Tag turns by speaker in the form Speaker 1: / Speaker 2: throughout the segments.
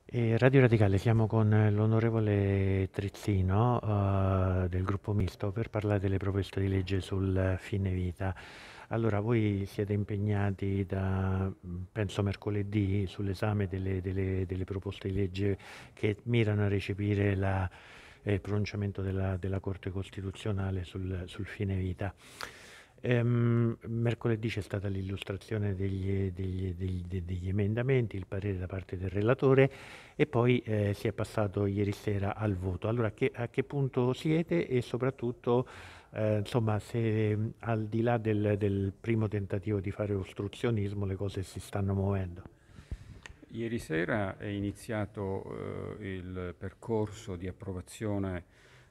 Speaker 1: Radio Radicale, siamo con l'onorevole Trezzino, del gruppo Misto per parlare delle proposte di legge sul fine vita. Allora, voi siete impegnati da, penso, mercoledì sull'esame delle proposte di legge che mirano a recepire il pronunciamento della Corte Costituzionale sul fine vita. Mercoledì c'è stata l'illustrazione degli emendamenti, il parere da parte del relatore e poi si è passato ieri sera al voto. Allora, a che punto siete e soprattutto, insomma, se al di là del primo tentativo di fare ostruzionismo le cose si stanno muovendo?
Speaker 2: Ieri sera è iniziato il percorso di approvazione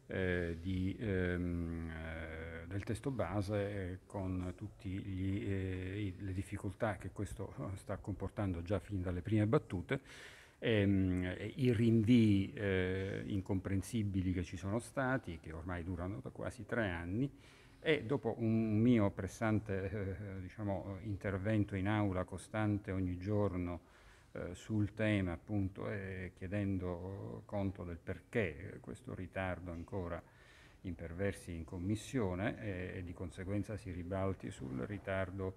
Speaker 2: del testo base con tutte le difficoltà che questo sta comportando già fin dalle prime battute, i rinvii incomprensibili che ci sono stati, che ormai durano da quasi 3 anni, e dopo un mio pressante intervento in aula costante ogni giorno sul tema, appunto, e chiedendo conto del perché questo ritardo ancora imperversi in commissione e di conseguenza si ribalti sul ritardo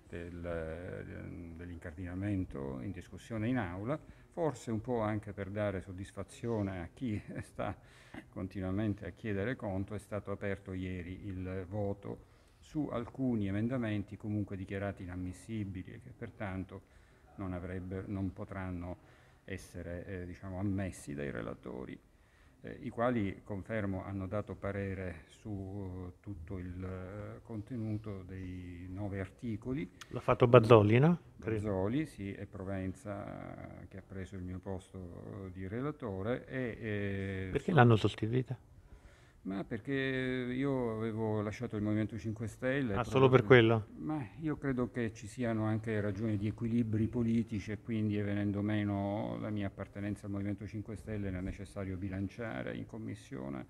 Speaker 2: dell'incardinamento in discussione in aula, forse un po' anche per dare soddisfazione a chi sta continuamente a chiedere conto. È stato aperto ieri il voto su alcuni emendamenti comunque dichiarati inammissibili e che pertanto non potranno essere ammessi dai relatori, i quali, confermo, hanno dato parere su tutto il contenuto dei 9 articoli.
Speaker 1: L'ha fatto Bazzoli, no? Credo.
Speaker 2: Bazzoli, sì, e Provenza, che ha preso il mio posto di relatore.
Speaker 1: Perché l'hanno sostituita?
Speaker 2: Ma perché io avevo lasciato il Movimento 5 Stelle
Speaker 1: Ah, solo per quello?
Speaker 2: ma io credo che ci siano anche ragioni di equilibri politici e quindi, venendo meno la mia appartenenza al Movimento 5 Stelle, era necessario bilanciare in commissione,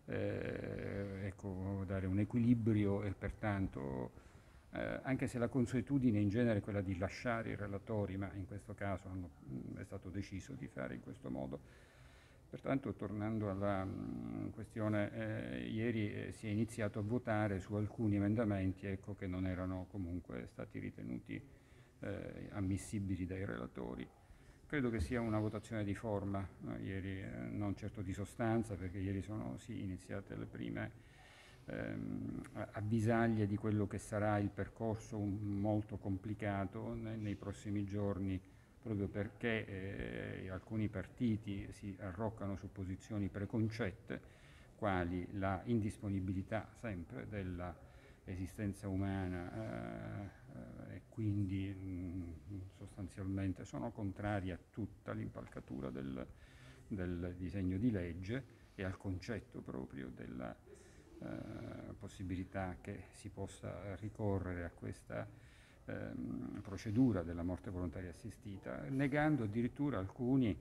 Speaker 2: ecco, dare un equilibrio e pertanto, anche se la consuetudine in genere è quella di lasciare i relatori, ma in questo caso è stato deciso di fare in questo modo. Pertanto, tornando alla questione, ieri si è iniziato a votare su alcuni emendamenti, ecco, che non erano comunque stati ritenuti ammissibili dai relatori. Credo che sia una votazione di forma, ieri, non certo di sostanza, perché ieri sono iniziate le prime avvisaglie di quello che sarà il percorso molto complicato nei prossimi giorni, proprio perché alcuni partiti si arroccano su posizioni preconcette, quali la indisponibilità sempre della esistenza umana, e quindi sostanzialmente sono contrari a tutta l'impalcatura del disegno di legge e al concetto proprio della possibilità che si possa ricorrere a questa procedura della morte volontaria assistita, negando addirittura alcuni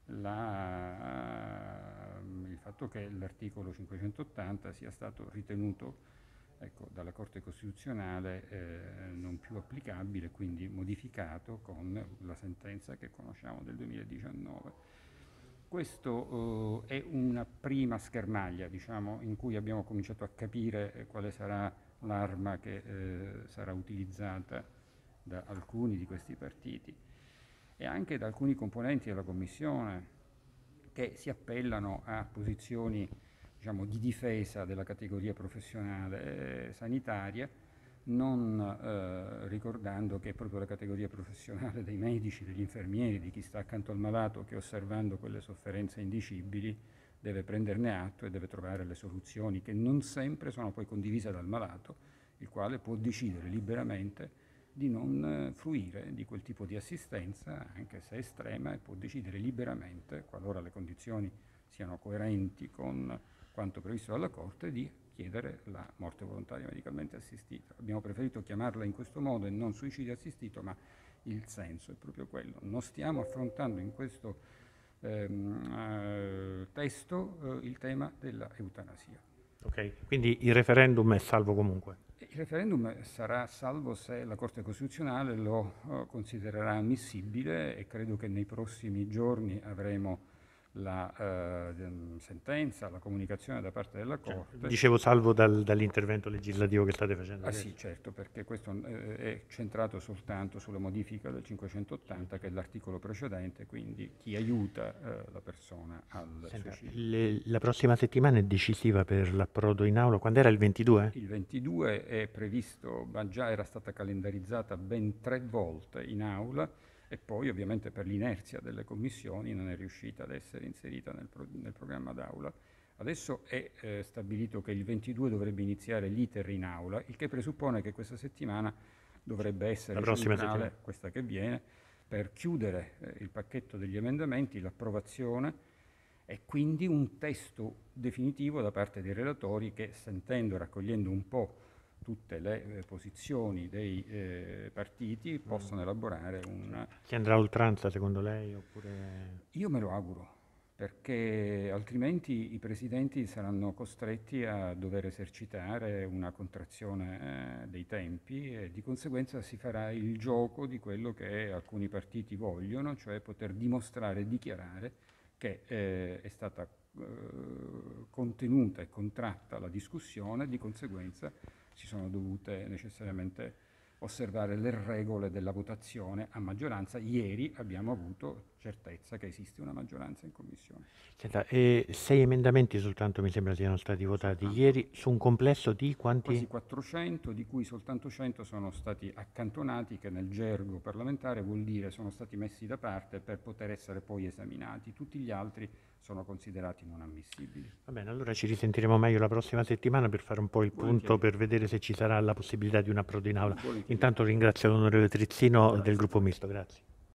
Speaker 2: il fatto che l'articolo 580 sia stato ritenuto, ecco, dalla Corte Costituzionale non più applicabile, quindi modificato con la sentenza che conosciamo del 2019. Questo è una prima schermaglia, diciamo, in cui abbiamo cominciato a capire quale sarà l'arma che sarà utilizzata da alcuni di questi partiti e anche da alcuni componenti della Commissione, che si appellano a posizioni, diciamo, di difesa della categoria professionale sanitaria, non ricordando che è proprio la categoria professionale dei medici, degli infermieri, di chi sta accanto al malato, che, osservando quelle sofferenze indicibili, deve prenderne atto e deve trovare le soluzioni, che non sempre sono poi condivise dal malato, il quale può decidere liberamente di non fruire di quel tipo di assistenza, anche se estrema, e può decidere liberamente, qualora le condizioni siano coerenti con quanto previsto dalla Corte, di chiedere la morte volontaria medicalmente assistita. Abbiamo preferito chiamarla in questo modo e non suicidio assistito, ma il senso è proprio quello. Non stiamo affrontando in questo testo il tema della eutanasia.
Speaker 1: Ok, quindi il referendum è salvo comunque.
Speaker 2: Il referendum sarà salvo se la Corte Costituzionale lo considererà ammissibile e credo che nei prossimi giorni avremo la sentenza, la comunicazione da parte della
Speaker 1: Cioè,
Speaker 2: Corte.
Speaker 1: dicevo salvo dall'intervento legislativo che state facendo
Speaker 2: Ah
Speaker 1: adesso.
Speaker 2: sì, certo, perché questo è centrato soltanto sulla modifica del 580, che è l'articolo precedente, quindi chi aiuta la persona al
Speaker 1: Senta,
Speaker 2: suicidio.
Speaker 1: la prossima settimana è decisiva per l'approdo in aula. Quando era il 22?
Speaker 2: Il 22 è previsto, ma già era stata calendarizzata ben 3 volte in aula e poi ovviamente per l'inerzia delle commissioni non è riuscita ad essere inserita nel programma d'aula. Adesso è stabilito che il 22 dovrebbe iniziare l'iter in aula, il che presuppone che questa settimana dovrebbe
Speaker 1: La
Speaker 2: essere
Speaker 1: prossima
Speaker 2: centrale,
Speaker 1: settimana.
Speaker 2: questa che viene, per chiudere il pacchetto degli emendamenti, l'approvazione e quindi un testo definitivo da parte dei relatori che, sentendo e raccogliendo un po' tutte le posizioni dei partiti, possono elaborare un...
Speaker 1: Si andrà a oltranza secondo lei? Oppure...
Speaker 2: Io me lo auguro, perché altrimenti i presidenti saranno costretti a dover esercitare una contrazione dei tempi e di conseguenza si farà il gioco di quello che alcuni partiti vogliono, cioè poter dimostrare e dichiarare che è stata contenuta e contratta la discussione, di conseguenza si sono dovute necessariamente osservare le regole della votazione a maggioranza. Ieri abbiamo avuto certezza che esiste una maggioranza in commissione.
Speaker 1: Senta, 6 emendamenti soltanto mi sembra siano stati votati
Speaker 2: Soltanto.
Speaker 1: ieri su un complesso di
Speaker 2: Quasi
Speaker 1: quanti?
Speaker 2: 400, di cui soltanto 100 sono stati accantonati, che nel gergo parlamentare vuol dire sono stati messi da parte per poter essere poi esaminati. Tutti gli altri sono considerati non ammissibili.
Speaker 1: Va bene, allora ci risentiremo meglio la prossima settimana per fare un po' il punto,
Speaker 2: Volentieri,
Speaker 1: per vedere se ci sarà la possibilità di un approdo in aula.
Speaker 2: volentieri.
Speaker 1: Intanto ringrazio l'onorevole Trizzino del
Speaker 2: Grazie a
Speaker 1: gruppo
Speaker 2: voi.
Speaker 1: misto, grazie.